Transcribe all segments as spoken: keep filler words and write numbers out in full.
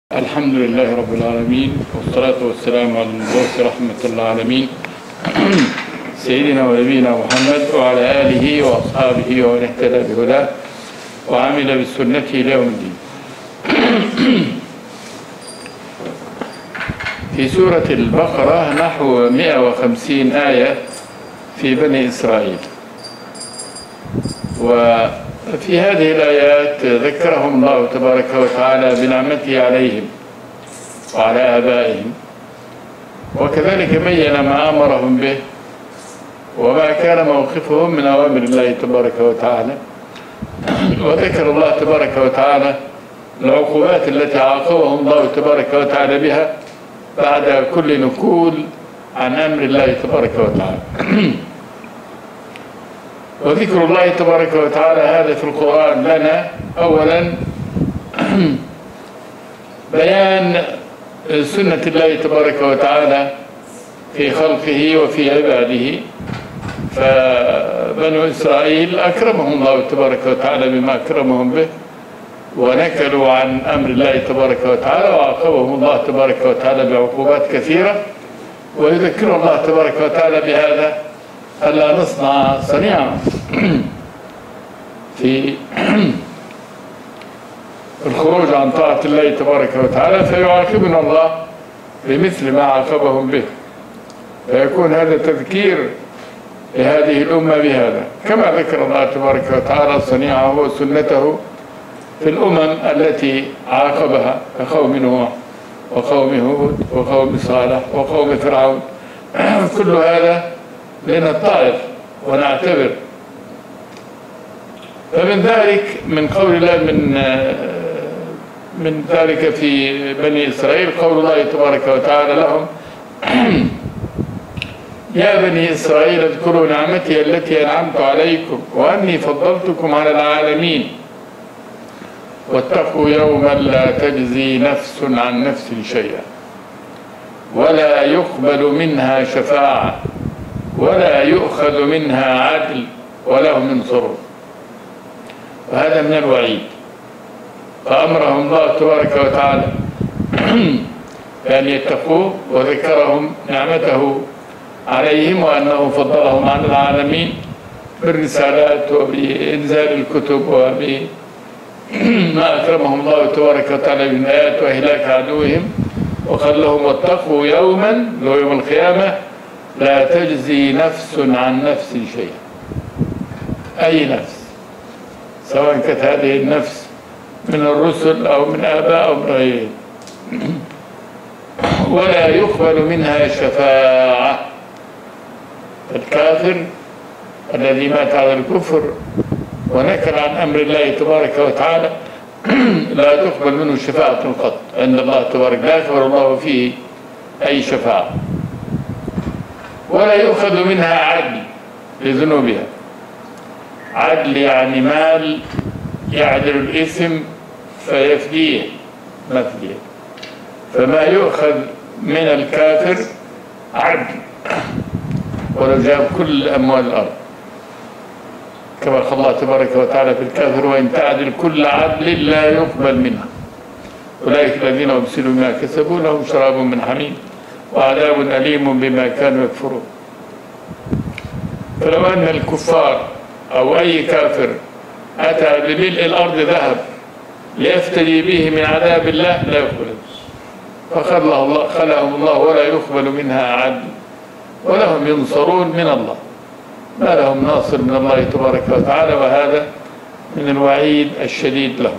الحمد لله رب العالمين، والصلاة والسلام على المبعوث رحمة للعالمين سيدنا ونبينا محمد وعلى آله وأصحابه ومن اهتدى بهداه وعمل بسنته إلى يوم الدين. في سورة البقرة نحو مئة وخمسين آية في بني إسرائيل، وفي هذه الآيات ذكرهم الله تبارك وتعالى بنعمته عليهم وعلى آبائهم، وكذلك بين ما أمرهم به وما كان موقفهم من أوامر الله تبارك وتعالى، وذكر الله تبارك وتعالى العقوبات التي عاقبهم الله تبارك وتعالى بها بعد كل نكول عن أمر الله تبارك وتعالى. وذكر الله تبارك وتعالى هذا في القرآن لنا أولا بيان سنة الله تبارك وتعالى في خلقه وفي عباده، فبنو إسرائيل أكرمهم الله تبارك وتعالى بما أكرمهم به، ونكلوا عن أمر الله تبارك وتعالى وعاقبهم الله تبارك وتعالى بعقوبات كثيرة. ويذكر الله تبارك وتعالى بهذا ألا نصنع صنيعا في الخروج عن طاعة الله تبارك وتعالى، فيعاقبنا الله بمثل ما عاقبهم به، فيكون هذا تذكير لهذه الأمة بهذا، كما ذكر الله تبارك وتعالى صنيعه وسنته في الأمم التي عاقبها كقوم نوح وقوم هود وقوم صالح وقوم فرعون. كل هذا لنتعظ ونعتبر. فمن ذلك من قول الله من من ذلك في بني إسرائيل قول الله تبارك وتعالى لهم: يا بني إسرائيل اذكروا نعمتي التي أنعمت عليكم وأني فضلتكم على العالمين واتقوا يوما لا تجزي نفس عن نفس شيئا ولا يقبل منها شفاعة ولا يؤخذ منها عدل ولا هم ينصرون. وهذا من الوعيد. فأمرهم الله تبارك وتعالى بأن يتقوه، وذكرهم نعمته عليهم وأنه فضلهم على العالمين بالرسالات وبإنزال الكتب وبما أكرمهم الله تبارك وتعالى من آيات وإهلاك عدوهم. وقال لهم: واتقوا يوما لو يوم القيامة لا تجزي نفس عن نفس شيئا. أي نفس، سواء كانت هذه النفس من الرسل أو من آباء أو من غيرهم، ولا يقبل منها شفاعة. الكافر الذي مات على الكفر ونكل عن أمر الله تبارك وتعالى لا تقبل منه شفاعة قط عند الله تبارك، لا يقبل الله فيه أي شفاعة، ولا يؤخذ منها عدل لذنوبها. عدل يعني مال يعدل الإثم فيفديه مثله، فما يؤخذ من الكافر عدل ولو جاب كل أموال الأرض، كما قال الله تبارك وتعالى في الكافر: وإن تعدل كل عدل لا يقبل منها أولئك الذين أبسلوا بما كسبوا لهم شراب من حميم وعذاب أليم بما كانوا يكفرون. فلو أن الكفار أو أي كافر أتى بملء الأرض ذهب ليفتدي به من عذاب الله لا يقبل، فخلهم الله, خلهم الله ولا يقبل منها عدل ولا هم ينصرون من الله، ما لهم ناصر من الله تبارك وتعالى. وهذا من الوعيد الشديد لهم.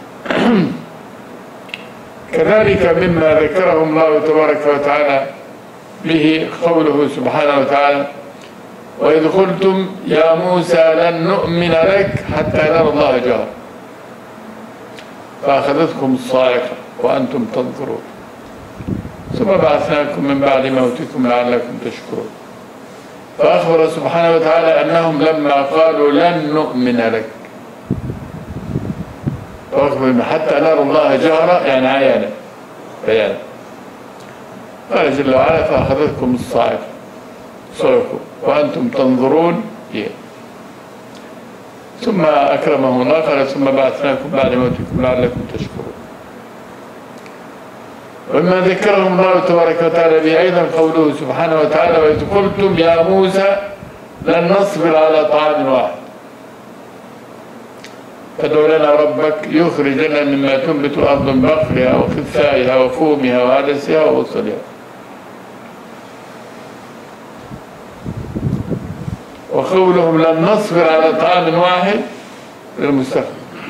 كذلك مما ذكرهم الله تبارك وتعالى به قوله سبحانه وتعالى: وإذ قلتم يا موسى لن نؤمن لك حتى نرى الله جهرا فأخذتكم الصاعقة وأنتم تنظرون ثم بعثناكم من بعد موتكم لعلكم تشكرون. فأخبر سبحانه وتعالى أنهم لما قالوا لن نؤمن لك حتى نرى الله جهرا يعني عيانا بيانا، قال جل وعلا: فأخذتكم الصاعقة صعقوا وأنتم تنظرون. ثم أكرمه الله قال: ثم بعثناكم بعد موتكم لعلكم تشكرون. ومما ذكرهم الله تبارك وتعالى به أيضا قوله سبحانه وتعالى: وإذ قلتم يا موسى لن نصبر على طعام واحد فادع لنا ربك يخرج لنا مما تنبت الأرض من بقلها وقثائها وفومها وعدسها وبصلها. وقولهم لن نصبر على طعام واحد للمستقبل،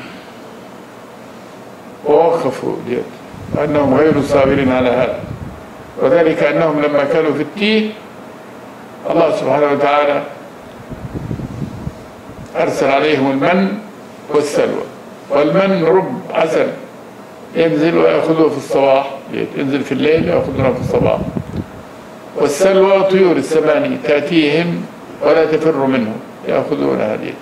ووقفوا ديت أنهم غير صابرين على هذا، وذلك أنهم لما كانوا في التيه الله سبحانه وتعالى أرسل عليهم المن والسلوى. والمن رب عسل ينزل ويأخذه في الصباح، ينزل في الليل ويأخذونه في الصباح. والسلوى طيور السماني تأتيهم ولا تفر منه يأخذون هذه.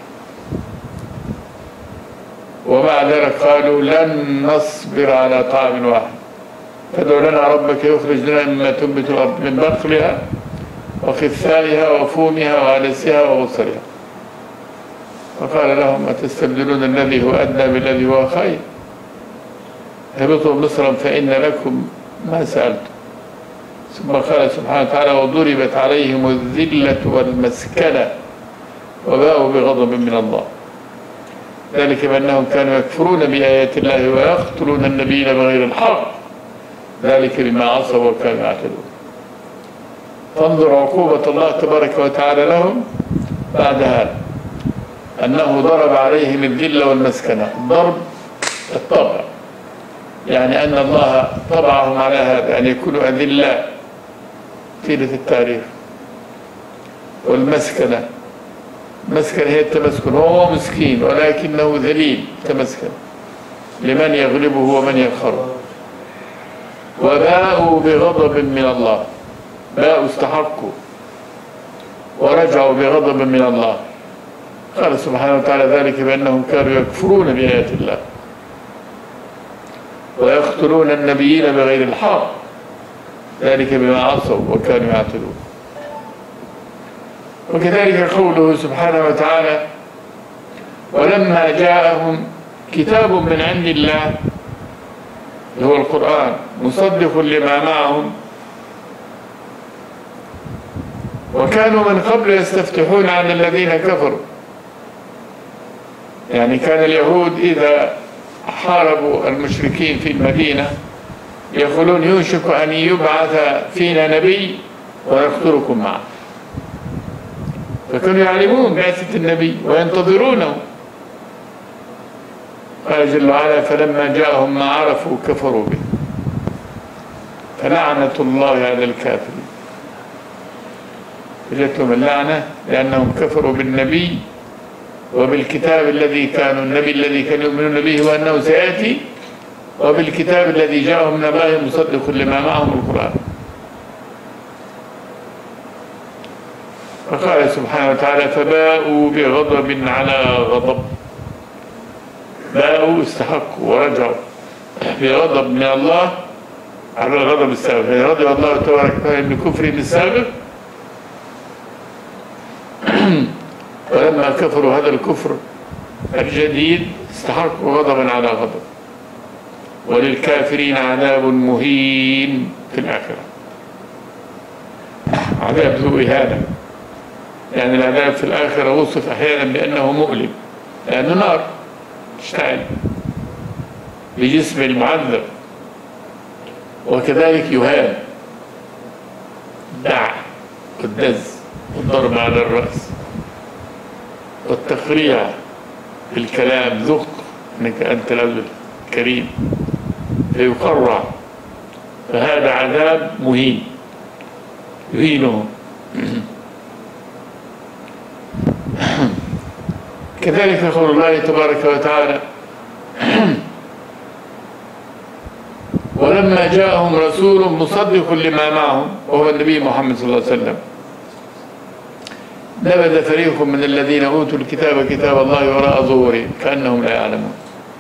ومع ذلك قالوا لن نصبر على طعام واحد فادع لنا ربك يخرج لنا مما تنبت الأرض من بقلها وقثائها وفومها وعدسها وبصلها. فقال لهم: أتستبدلون الذي هو أدنى بالذي هو خير؟ اهبطوا مصرا فإن لكم ما سألتم. ثم قال سبحانه وتعالى: وضربت عليهم الذلة والمسكنة وباءوا بغضب من الله ذلك بأنهم كانوا يكفرون بآيات الله ويقتلون النبيين بغير الحق ذلك بما عصوا وكانوا يعتدون. فانظر عقوبة الله تبارك وتعالى لهم بعد هذا، أنه ضرب عليهم الذلة والمسكنة. الضرب الطبع، يعني أن الله طبعهم على هذا أن يكونوا أذلاء طيلة التاريخ. والمسكنة، المسكنة هي التمسكن، وهو مسكين ولكنه ذليل تمسكن لمن يغلبه ومن يخره. وباءوا بغضب من الله، باءوا استحقوا ورجعوا بغضب من الله. قال سبحانه وتعالى ذلك بأنهم كانوا يكفرون بآيات الله ويقتلون النبيين بغير الحق ذلك بما عصوا وكانوا يعتدون. وكذلك قوله سبحانه وتعالى: ولما جاءهم كتاب من عند الله اللي هو القرآن مصدق لما معهم وكانوا من قبل يستفتحون على الذين كفروا. يعني كان اليهود إذا حاربوا المشركين في المدينة يقولون: يوشك أن يبعث فينا نبي ونقتلكم معه. فكانوا يعلمون بعثة النبي وينتظرونه. قال جل وعلا: فلما جاءهم ما عرفوا كفروا به فلعنة الله على الكافرين. جاءت لهم اللعنة لأنهم كفروا بالنبي وبالكتاب الذي كانوا النبي الذي كانوا يؤمنون به وأنه سيأتي، وبالكتاب الذي جاءهم من الله مصدق لما معهم القرآن. فقال سبحانه وتعالى: فباءوا بغضب على غضب. باءوا استحقوا ورجعوا بغضب من الله على الغضب السابق. يعني رضي الله تبارك وتعالى من كفرهم السابق ولما كفروا هذا الكفر الجديد استحقوا غضبا على غضب. وللكافرين عذاب مهين في الآخرة، عذاب ذو إهانة. يعني العذاب في الآخرة وصف أحيانا بأنه مؤلم لأنه نار تشتعل بجسم المعذب، وكذلك يهان الدع والدز والضرب على الرأس والتقريع بالكلام، ذق انك انت العبد الكريم، فيقرع. فهذا عذاب مهين يهينه. كذلك قول الله تبارك وتعالى: ولما جاءهم رسول مصدق لما معهم وهو النبي محمد صلى الله عليه وسلم نبذ فريق من الذين أوتوا الكتاب كتاب الله وراء ظهورهم كأنهم لا يعلمون.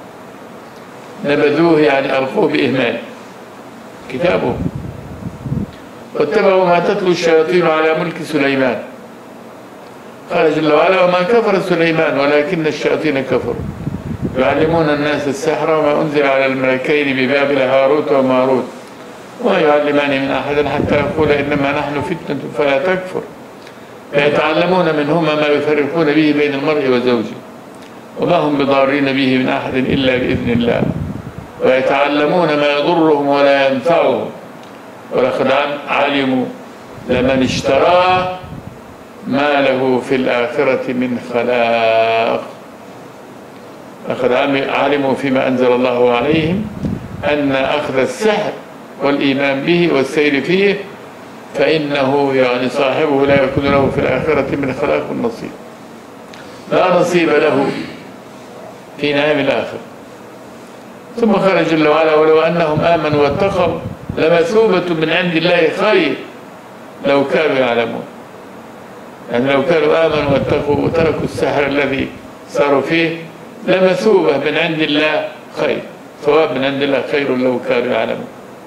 نبذوه يعني ألقوه بإهمال كتابه، واتبعوا ما تتلو الشياطين على ملك سليمان. قال جل وعلا: وما كفر سليمان ولكن الشياطين كفروا يعلمون الناس السحر وما أنزل على الملكين ببابل هاروت وماروت وما يعلمان من أحد حتى يقول إنما نحن فتنة فلا تكفر. فيتعلمون منهما ما يفرقون به بين المرء وزوجه وما هم بضارين به من أحد إلا بإذن الله، ويتعلمون ما يضرهم ولا ينفعهم، ولقد علموا لمن اشتراه ما له في الآخرة من خلاق. لقد علموا فيما أنزل الله عليهم أن أخذ السحر والإيمان به والسير فيه فإنه يعني صاحبه لا يكون له في الآخرة من خلاق نصيب، لا نصيب له في نعيم الآخرة. ثم قال جل وعلا: ولو أنهم آمنوا واتقوا لمثوبة من عند الله خير لو كانوا يعلمون. يعني لو كانوا آمنوا واتقوا وتركوا السحر الذي صاروا فيه لمثوبة من عند الله خير، ثواب من عند الله خير لو كانوا يعلمون.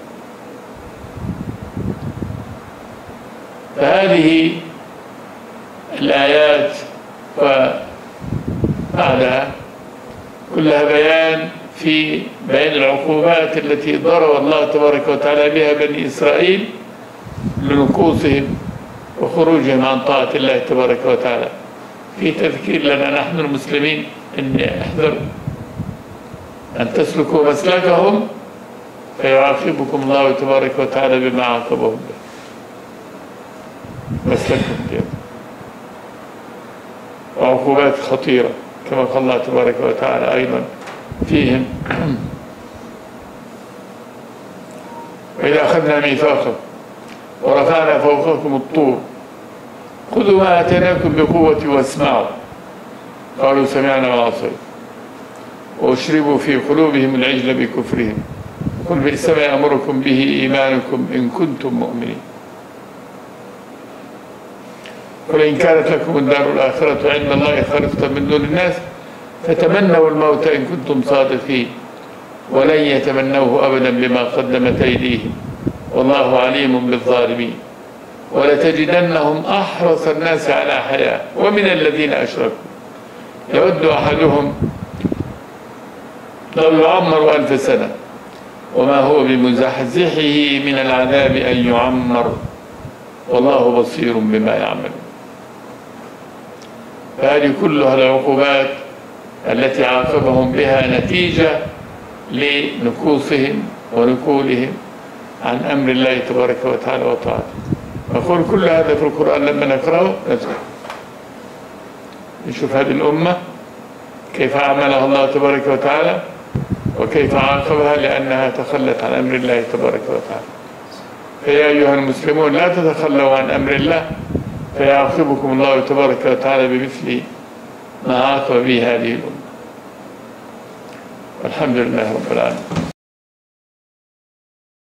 فهذه الآيات وبعدها كلها بيان في بيان العقوبات التي ضرب الله تبارك وتعالى بها بني إسرائيل لنقوصهم وخروجهم عن طاعة الله تبارك وتعالى، في تذكير لنا نحن المسلمين أن احذروا أن تسلكوا مسلكهم فيعاقبكم الله تبارك وتعالى بما عاقبهم به. مسلكهم دي وعقوبات خطيرة كما قال الله تبارك وتعالى أيضا فيهم: وإذا أخذنا ميثاقكم ورفعنا فوقكم الطور خذوا ما آتيناكم بقوة واسمعوا قالوا سمعنا وعصينا وأشربوا في قلوبهم العجل بكفرهم قل بئس ما يأمركم به إيمانكم إن كنتم مؤمنين. قل إن كانت لكم الدار الآخرة عند الله خالصة من دون الناس فتمنوا الموت إن كنتم صادقين ولن يتمنوه أبدا بما قدمت أيديهم والله عليم بالظالمين. ولتجدنهم أحرص الناس على حياة ومن الذين أشركوا يود أحدهم لو يعمر ألف سنة وما هو بمزحزحه من العذاب أن يعمر والله بصير بما يعمل. فهذه كلها العقوبات التي عاقبهم بها نتيجة لنكوصهم ونكولهم عن أمر الله تبارك وتعالى وطاعته. أقول كل هذا في القرآن لما نقرأه نسمع نشوف هذه الأمة كيف عملها الله تبارك وتعالى وكيف عاقبها لأنها تخلت عن أمر الله تبارك وتعالى. فيا أيها المسلمون لا تتخلوا عن أمر الله فيعاقبكم الله تبارك وتعالى بمثل ما عاقب به هذه الأمة. والحمد لله رب العالمين.